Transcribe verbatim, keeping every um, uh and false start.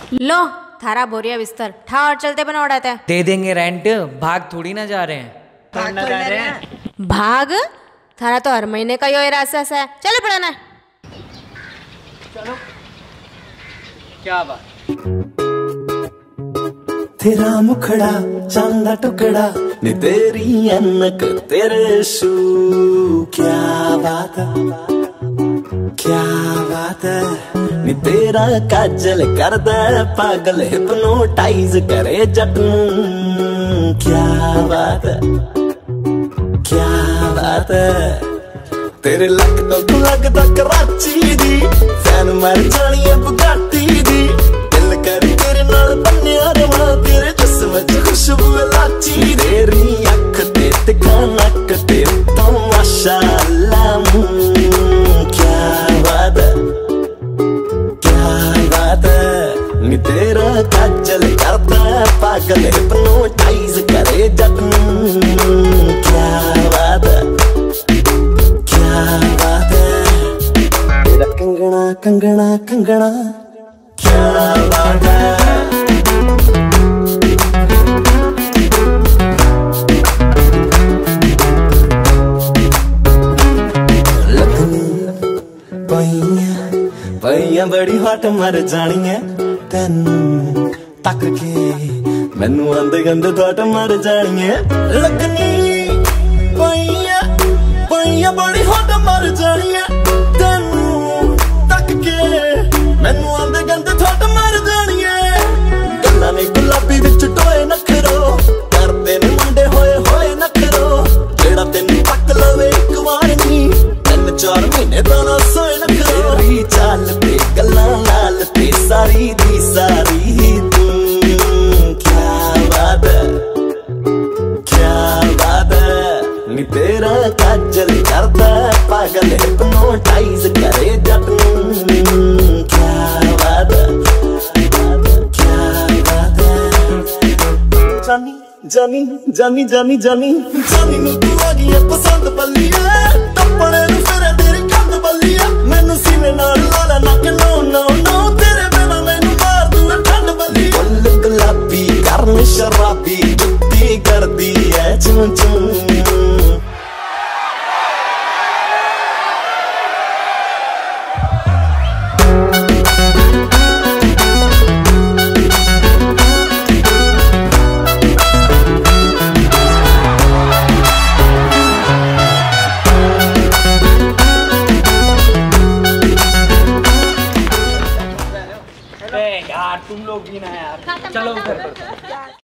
लो थारा बोरिया बिस्तर ठा और चलते बना उड़ाते हैं। दे देंगे रेंट, भाग थोड़ी ना जा रहे हैं। भाग तो जा रहे हैं। भाग थारा तो हर महीने का यो रास्ता है। चलो पढ़ाना है। चलो क्या बात। तेरा मुखड़ा चांदा टुकड़ा नी तेरी अनक तेरे शू, क्या बात है क्या बात है नी तेरा काजल कर दे पागल हिप्नोटाइज करे जट नूं, क्या बात है क्या बात है। तेरे लक तो लगदा कराची दी फैन मर जानी है बुगाटी दी, दिल कर तेरे नाल बन्निया रवां तेरे जिस्म च खुशबू लाची, तेरी अख ते तिखा नक ते तो माशाअल्लाह, क्या बात है क्या बात है नी तेरा काजल करदा पागल हिप्नोटाइज करे जट नूं, क्या बात है क्या बात है। तेरा कंगना कंगना कंगना क्या बात है। पईया बड़ी हट मर जानी है तेनू तक के, मैनू आंदे गंदे थोट मर जानी है लगनी। पईया पईया बड़ी हट मर जानी है तेनू तक के, मैनू आंदे गंदे थोट मर जानी है। गल्लां ने गुलाबी विच टोए नखरो करदे ने मुंडे होए होए नखरो, जेड़ा तेनू तक लवे इक वार नी तीन चार महीने तो ना सोए नखरो। तेरी चाल ते गल्लां लाल ते सारी दी सारी तू, क्या बात है क्या बात है नी तेरा काजल करदा पागल हिप्नोटाइज करे जट नूं, क्या बात है क्या बात है। जानी जानी जानी जानी जानी जानी नूं तू आ गई है पसंद बल्लिया, टप्पणे नूं फिरे तेरी कंध बल्लिया, मैनू सीने नाल लाला नक नो नो नो, तेरे बिना मैनू मार दूं ठंड बल्लिया। फुल गुलाबी करन शराबी जुत्ती करदी है चूं चूं, यार तुम लोग भी ना यार, चलो घर पर।